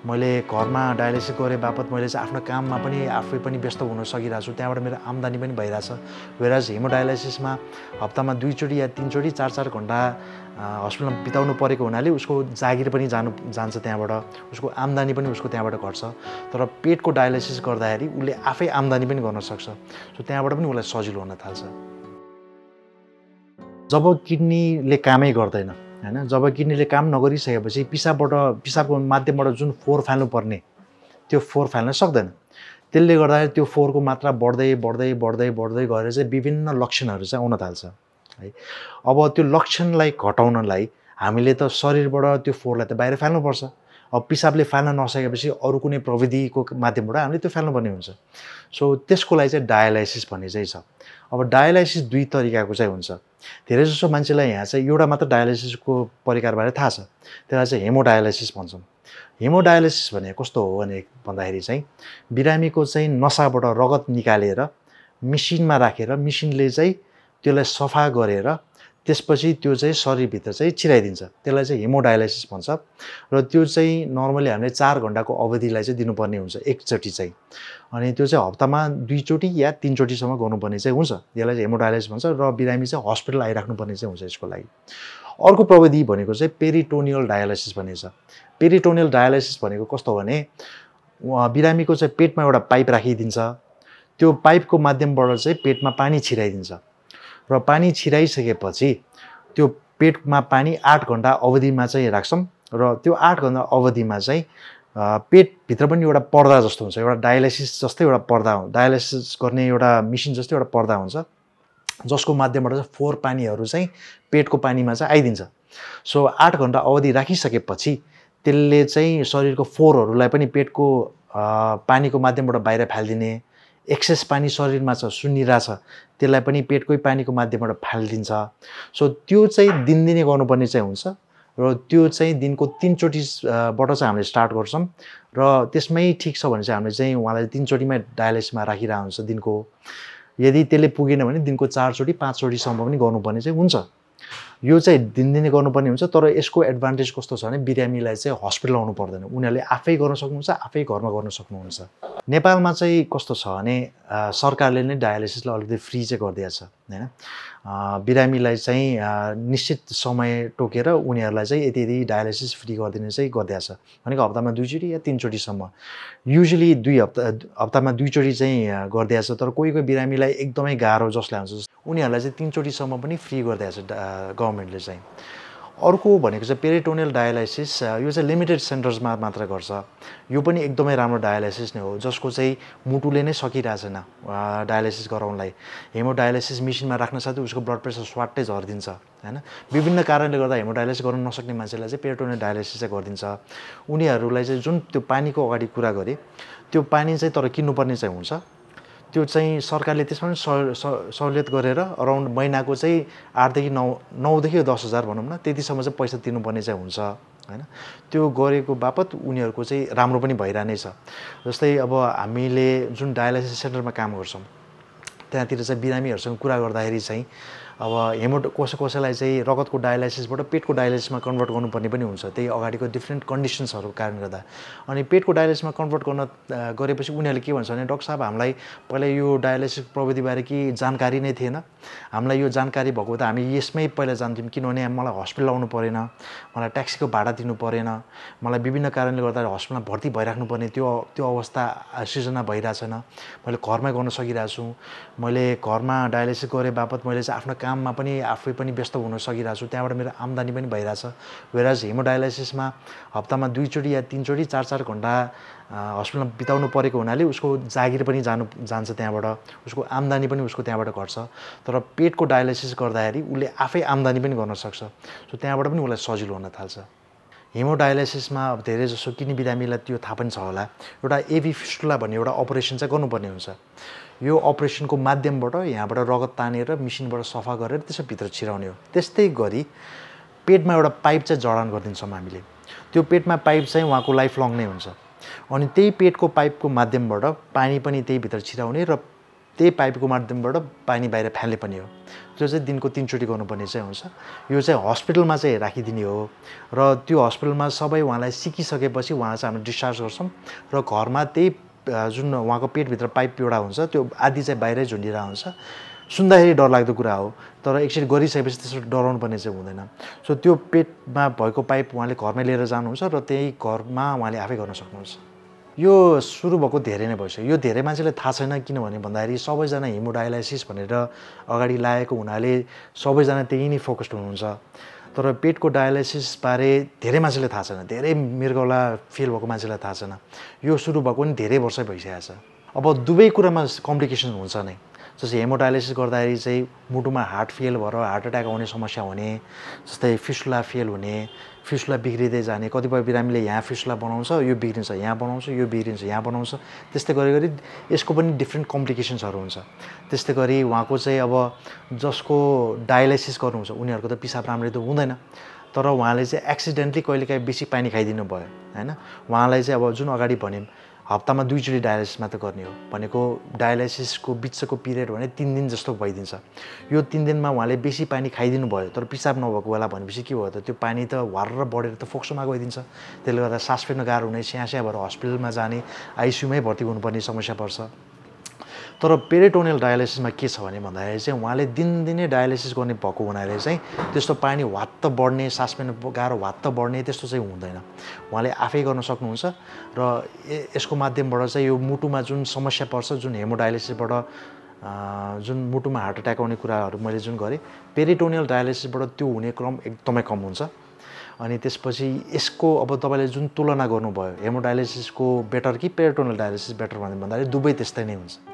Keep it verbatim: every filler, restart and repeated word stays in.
मैले घरमा डायलिसिस गरे बापत मैले चाहिँ आफ्नो काममा पनि आफै पनि व्यस्त हुन सकिरहेको छु। त्यहाँबाट मेरो आम्दानी पनि भइरहेछ। वेराज हेमोडायलिसिसमा हप्तामा दुईचोटि या तीनचोटि चार चार घन्टा हस्पिटलमा बिताउनु परेको हुनाले उसको जागिर पनि जानु जान्छ त्यहाँबाट, उसको आम्दानी पनि उसको त्यहाँबाट घट्छ। तर पेटको डायलिसिस गर्दाखेरि उसले आफै आम्दानी पनि गर्न सक्छ। सो त्यहाँबाट पनि उसलाई सजिलो हुन थाल्छ। जब किडनीले कामै गर्दैन हैन, जब किडनीले काम नगरिसकेपछि पिसाबबाट पिसाबको माध्यमबाट जुन फोहोर फाल्नुपर्ने त्यो फोहोर फाल्न सक्दैन। त्यसले गर्दाखेरि त्यो फोहोरको मात्रा बढ्दै बढ्दै बढ्दै बढ्दै गएर चाहिँ विभिन्न लक्षणहरू चाहिँ आउन थाल्छ है। अब त्यो लक्षणलाई घटाउनलाई हामीले त शरीरबाट त्यो फोहोरलाई त बाहिर फाल्नुपर्छ। अब पिसाबले फाल्न नसकेपछि अरू कुनै प्रविधिको माध्यमबाट हामीले त्यो फाल्नुपर्ने हुन्छ। सो त्यसको लागि चाहिँ डायलाइसिस भन्ने चाहिँ छ। अब डायलाइसिस दुई तरिकाको चाहिँ हुन्छ। धेरै जसो मान्छेलाई यहाँ चाहिँ एउटा मात्र डायलाइसिसको परिकारबारे थाहा छ, त्यसलाई चाहिँ हेमोडायलाइसिस भन्छौँ। हेमोडायलाइसिस भने कस्तो हो भने भन्दाखेरि चाहिँ बिरामीको चाहिँ नसाबाट रगत निकालेर मेसिनमा राखेर मेसिनले चाहिँ त्यसलाई सफा गरेर त्यसपछि त्यो चाहिँ शरीरभित्र चाहिँ छिराइदिन्छ। त्यसलाई चाहिँ हेमोडायलाइसिस भन्छ र त्यो चाहिँ नर्मली हामीले चार घन्टाको अवधिलाई चाहिँ दिनुपर्ने हुन्छ एकचोटि चाहिँ। अनि त्यो चाहिँ हप्तामा दुईचोटि या तीनचोटिसम्म गर्नुपर्ने चाहिँ हुन्छ। यसलाई चाहिँ हेमोडायलाइसिस भन्छ र बिरामी चाहिँ हस्पिटल आइराख्नुपर्ने चाहिँ हुन्छ यसको लागि। अर्को प्रविधि भनेको चाहिँ पेरिटोनियल डायलाइसिस भन्ने छ। पेरिटोनियल डायलाइसिस भनेको कस्तो भने बिरामीको चाहिँ पेटमा एउटा पाइप राखिदिन्छ। त्यो पाइपको माध्यमबाट चाहिँ पेटमा पानी छिराइदिन्छ र पानी छिराइसकेपछि त्यो पेटमा पानी आठ घन्टा अवधिमा चाहिँ राख्छौँ र त्यो आठ घन्टा अवधिमा चाहिँ पेटभित्र पनि एउटा पर्दा जस्तो हुन्छ, एउटा डायलाइसिस जस्तै एउटा पर्दा हो, डायलाइसिस गर्ने एउटा मेसिन जस्तै एउटा पर्दा हुन्छ जसको माध्यमबाट चाहिँ फोहोर पानीहरू चाहिँ पेटको पानीमा चाहिँ आइदिन्छ। सो आठ घन्टा अवधि राखिसकेपछि त्यसले चाहिँ शरीरको फोहोरहरूलाई पनि पेटको पानीको माध्यमबाट बाहिर फालिदिने, एक्सेस पानी शरीरमा छ सुन्निरहेछ त्यसलाई पनि पेटकै पानीको माध्यमबाट फालिदिन्छ। सो त्यो चाहिँ दिनदिनै गर्नुपर्ने चाहिँ हुन्छ र त्यो चाहिँ दिनको तीनचोटिबाट चाहिँ हामीले स्टार्ट गर्छौँ र त्यसमै ठिक छ भने चाहिँ हामीले चाहिँ उहाँलाई तीनचोटिमै डायलाइसिसमा राखिरहेको हुन्छ दिनको। यदि त्यसले पुगेन भने दिनको चारचोटि पाँचचोटिसम्म पनि गर्नुपर्ने चाहिँ हुन्छ। यो चाहिँ दिनदिनै गर्नुपर्ने हुन्छ। तर यसको एडभान्टेज कस्तो छ भने बिरामीलाई चाहिँ हस्पिटल आउनु पर्दैन, उनीहरूले आफै गर्न सक्नुहुन्छ, आफै घरमा गर्न सक्नुहुन्छ। नेपालमा चाहिँ कस्तो छ भने सरकारले नै डायलाइसिसलाई अलिकति फ्री चाहिँ गरिदिएको छ हैन। बिरामीलाई चाहिँ निश्चित समय तोकेर उनीहरूलाई चाहिँ यति यति डायलाइसिस फ्री गरिदिने चाहिँ गरिदिएको छ भनेको हप्तामा दुईचोटि या तीनचोटिसम्म। युजुअली दुई हप्ता हप्तामा दुईचोटि चाहिँ गरिदिएको छ। तर कोही कोही बिरामीलाई एकदमै गाह्रो जसलाई हुन्छ उनीहरूलाई चाहिँ तीनचोटिसम्म पनि फ्री गरिदिएको छ गभर्मेन्टले चाहिँ। अर्को भनेको चाहिँ पेरिटोनियल डायलाइसिस, यो चाहिँ लिमिटेड सेन्टर्समा मात्र गर्छ। यो पनि एकदमै राम्रो डायलाइसिस नै हो जसको चाहिँ मुटुले नै सकिरहेछैन डायलाइसिस गराउनलाई। हेमोडायलाइसिस मेसिनमा राख्न साथै उसको ब्लड प्रेसर स्वाट्टै झरिदिन्छ हैन। विभिन्न कारणले गर्दा हेमोडायलाइसिस गर्न नसक्ने मान्छेलाई चाहिँ पेरिटोनियल डायलाइसिस चाहिँ गरिदिन्छ। उनीहरूलाई चाहिँ जुन त्यो पानीको अगाडि कुरा गरेँ त्यो पानी चाहिँ तर किन्नुपर्ने चाहिँ हुन्छ। त्यो चाहिँ सरकारले त्यसमा पनि सहुलियत गरेर अराउन्ड महिनाको चाहिँ आठदेखि नौ नौदेखि दस हजार भनौँ न त्यतिसम्म चाहिँ पैसा तिर्नुपर्ने चाहिँ हुन्छ हैन। त्यो गरेको बापत उनीहरूको चाहिँ राम्रो पनि भइरहने छ। जस्तै अब हामीले जुन डायलाइसिस सेन्टरमा काम गर्छौँ त्यहाँतिर चाहिँ बिरामीहरूसँग कुरा गर्दाखेरि चाहिँ अब हेमो कसै कसैलाई चाहिँ रगतको डायलाइसिसबाट पेटको डायलाइसिसमा कन्भर्ट गर्नुपर्ने पनि हुन्छ, त्यही अगाडिको डिफ्रेन्ट कन्डिसन्सहरूको कारणले गर्दा। अनि पेटको डायलाइसिसमा कन्भर्ट गर्न गरेपछि उनीहरूले के भन्छ भने डाक्टर साहब हामीलाई पहिला यो डायलाइसिस प्रविधिबारे कि जानकारी नै थिएन, हामीलाई यो जानकारी भएको त हामी यसमै पहिला जान्थ्यौँ, किनभने मलाई हस्पिटल आउनु परेन, मलाई ट्याक्सीको भाडा दिनु परेन, मलाई विभिन्न कारणले गर्दा हस्पिटलमा भर्ती भइराख्नु पर्ने त्यो त्यो अवस्था सृजना भइरहेछैन, मैले घरमै गर्न सकिरहेको छु, मैले घरमा डायलाइसिस गरे बापत मैले चाहिँ आफ्नो काममा पनि आफै पनि व्यस्त हुन सकिरहेको छु, त्यहाँबाट मेरो आम्दानी पनि भइरहेछ। वेराज हेमोडायलाइसिसमा हप्तामा दुईचोटि या तीनचोटि चार चार घन्टा हस्पिटलमा बिताउनु परेको हुनाले उसको जागिर पनि जानु जान्छ त्यहाँबाट, उसको आम्दानी पनि उसको त्यहाँबाट घट्छ। तर पेटको डायलाइसिस गर्दाखेरि उसले आफै आम्दानी पनि गर्न सक्छ। सो त्यहाँबाट पनि उसलाई सजिलो हुन थाल्छ। हेमोडायलाइसिसमा अब धेरै जसो किडनी बिरामीलाई त्यो थाहा पनि छ होला, एउटा एभी फिस्टुला भन्ने एउटा अपरेसन चाहिँ गर्नुपर्ने हुन्छ। यो अपरेसनको माध्यमबाट यहाँबाट रगत तानेर मेसिनबाट सफा गरेर त्यसो भित्र छिराउने हो। त्यस्तै गरी पेटमा एउटा पाइप चाहिँ जडान गरिदिन्छौँ हामीले। त्यो पेटमा पाइप चाहिँ उहाँको लाइफ लङ नै हुन्छ। अनि त्यही पेटको पाइपको माध्यमबाट पानी पनि त्यही भित्र छिराउने र त्यही पाइपको माध्यमबाट पानी बाहिर फ्याल्ने पनि हो। त्यो चाहिँ दिनको तीनचोटि गर्नुपर्ने चाहिँ हुन्छ। यो चाहिँ हस्पिटलमा चाहिँ राखिदिने हो र त्यो हस्पिटलमा सबै उहाँलाई सिकिसकेपछि उहाँ चाहिँ हामी डिस्चार्ज गर्छौँ र घरमा त्यही जुन उहाँको पेटभित्र पाइप एउटा हुन्छ त्यो आदि चाहिँ बाहिरै झुन्डिरहेको हुन्छ। सुन्दाखेरि डरलाग्दो कुरा हो, तर एकचोटि गरिसकेपछि त्यसो डराउनु पर्ने चाहिँ हुँदैन। सो त्यो पेटमा भएको पाइप उहाँले घरमै लिएर जानुहुन्छ र त्यही घरमा उहाँले आफै गर्न सक्नुहुन्छ। यो सुरु भएको धेरै नै भइसक्यो। यो धेरै मान्छेलाई थाहा छैन, किनभने भन्दाखेरि सबैजना हेमोडायलाइसिस भनेर अगाडि लागेको हुनाले सबैजना त्यही नै फोकस्ड हुनुहुन्छ। तर पेटको डायलाइसिसबारे धेरै मान्छेलाई थाहा छैन, धेरै मृगौला फेल भएको मान्छेलाई थाहा छैन। यो सुरु भएको पनि धेरै वर्ष भइसकेको छ। अब दुवै कुरामा कम्प्लिकेसन हुन्छ नै। जस्तै हेमोडायलाइसिस गर्दाखेरि चाहिँ मुटुमा हार्ट फेल भएर हार्ट एट्याक आउने समस्या हुने, जस्तै फिस्टुला फेल हुने, फिस्टुला बिग्रिँदै जाने। कतिपय बिरामीले यहाँ फिस्टुला बनाउँछ, यो बिग्रिन्छ, यहाँ बनाउँछ, यो बिग्रिन्छ, यहाँ बनाउँछ। त्यस्तै गरी गरी यसको पनि डिफ्रेन्ट कम्प्लिकेसन्सहरू हुन्छ। त्यस्तै गरी उहाँको चाहिँ अब जसको डायलाइसिस गर्नुहुन्छ उनीहरूको त पिसाब राम्ररी त हुँदैन, तर उहाँले चाहिँ एक्सिडेन्टली कहिलेकाहीँ बेसी पानी खाइदिनु भयो होइन। उहाँलाई चाहिँ अब जुन अगाडि भन्यौँ हप्तामा दुईचोटि डायलाइसिस मात्र गर्ने हो भनेको, डायलाइसिसको बिचको पिरियड भने तिन दिन जस्तो भइदिन्छ। यो तिन दिनमा उहाँले बेसी पानी खाइदिनु भयो तर पिसाब नभएको बेला भनेपछि के भयो त त्यो पानी त वारेर बढेर त फोक्सोमा गइदिन्छ। त्यसले गर्दा सास फेर्न गाह्रो हुने, स्याहाँ स्याहाँ भएर हस्पिटलमा जाने, आइसियुमै भर्ती हुनुपर्ने समस्या पर्छ। तर पेरिटोनियल डायलाइसिसमा के छ भने भन्दाखेरि चाहिँ उहाँले दिनदिनै डायलाइसिस गर्ने भएको हुनाले चाहिँ त्यस्तो पानी वात्त बढ्ने, सास फेर्न गाह्रो वात्त बढ्ने त्यस्तो चाहिँ हुँदैन। उहाँले आफै गर्न सक्नुहुन्छ र यसको माध्यमबाट चाहिँ यो मुटुमा जुन समस्या पर्छ, जुन हेमोडायलाइसिसबाट जुन मुटुमा हार्ट एट्याक आउने कुराहरू मैले जुन गरेँ, पेरिटोनियल डायलाइसिसबाट त्यो हुने क्रम एकदमै कम हुन्छ। अनि त्यसपछि यसको अब तपाईँले जुन तुलना गर्नुभयो हेमोडायलाइसिसको बेटर कि पेरिटोनियल डायलाइसिस बेटर भन्दाखेरि दुवै त्यस्तै नै हुन्छ।